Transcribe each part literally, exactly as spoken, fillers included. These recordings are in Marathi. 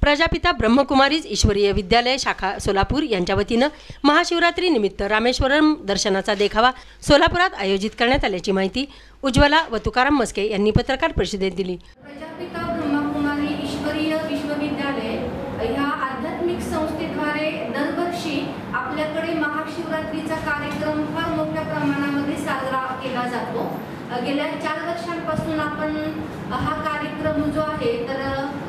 प्रजापिता ब्रह्मकुमारीज ईश्वरीय विद्यालय शाखा सोलापूर यांच्या वतीनं महाशिवरात्री निमित्त रामेश्वरम दर्शनाचा देखावा सोलापुरात आयोजित करण्यात आल्याची माहिती उज्ज्वला व तुकाराम मस्के यांनी पत्रकार परिषदेत दिली। प्रजापिता ब्रह्मकुमारी ईश्वरीय विश्वविद्यालय ह्या आध्यात्मिक संस्थेद्वारे दरवर्षी आपल्याकडे महाशिवरात्रीचा कार्यक्रम फार मोठ्या प्रमाणामध्ये साजरा केला जातो। गेल्या चार वर्षांपासून आपण हा कार्यक्रम जो आहे तर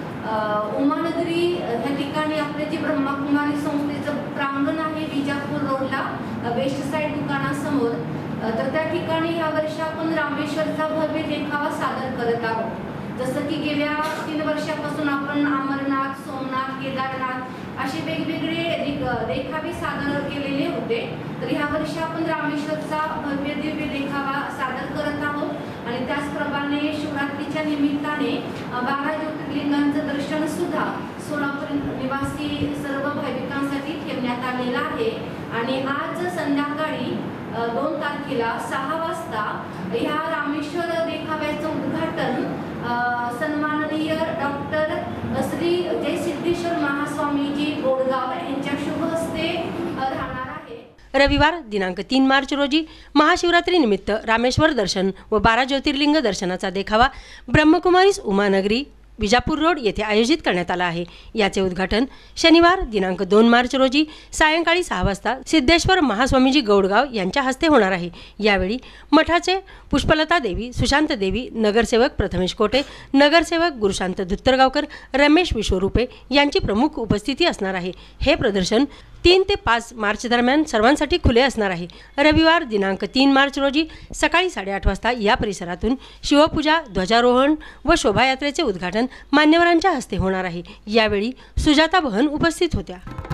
उमानगरी ह्या ठिकाणी आपले जे ब्रह्मकुमारी संस्थेचं प्रांगण आहे विजापूर रोडला वेस्ट साइड दुकानासमोर, तर त्या ठिकाणी या वर्षी आपण रामेश्वरचा भव्य देखावा सादर करत आहोत। जसं की गेल्या तीन वर्षापासून आपण अमरनाथ, सोमनाथ, केदारनाथ असे वेगवेगळे देखावे सादर केलेले होते, तर ह्या वर्षी आपण रामेश्वरचा भव्य दिव्य देखावा सादर करत आहोत। आणि त्याचप्रमाणे शिवरात्रीच्या निमित्ताने बारा ज्योतिर्लिंगांचं दर्शन सुद्धा सोलापूर निवासी सर्व भाविकांसाठी ठेवण्यात आलेलं आहे। आणि आज संध्याकाळी दोन तारखेला सहा वाजता ह्या रामेश्वर देखाव्याचं उद्घाटन सन्माननीय डॉक्टर श्री जय सिद्धेश्वर महास्वामीजी गोडगाव यांच्या शुभ हस्ते राहणार आहे। रविवार दिनांक तीन मार्च रोजी महाशिवरात्री निमित्त रामेश्वर दर्शन व बारा ज्योतिर्लिंग दर्शनाचा देखावा ब्रह्मकुमारीज उमानगरी विजापूर रोड येथे आयोजित करण्यात आला आहे। याचे उद्घाटन शनिवार दिनांक दोन मार्च रोजी सायंकाळी सहा वाजता सिद्धेश्वर महास्वामीजी गौडगाव यांच्या हस्ते होणार आहे। यावेळी मठाचे पुष्पलता देवी, सुशांत देवी, नगरसेवक प्रथमेश कोटे, नगरसेवक गुरुशांत धुत्तरगावकर, रमेश विश्वरूपे यांची प्रमुख उपस्थिती असणार आहे। हे प्रदर्शन तीन ते पाच मार्च दरम्यान सर्वांसाठी खुले असणार आहे। रविवार दिनांक तीन मार्च रोजी सकाळी साडेआठ वाजता या परिसरातून शिवपूजा, ध्वजारोहण व शोभायात्रेचे उद्घाटन मान्यवरांच्या हस्ते होणार आहे। यावेळी सुजाता बहन उपस्थित होत्या।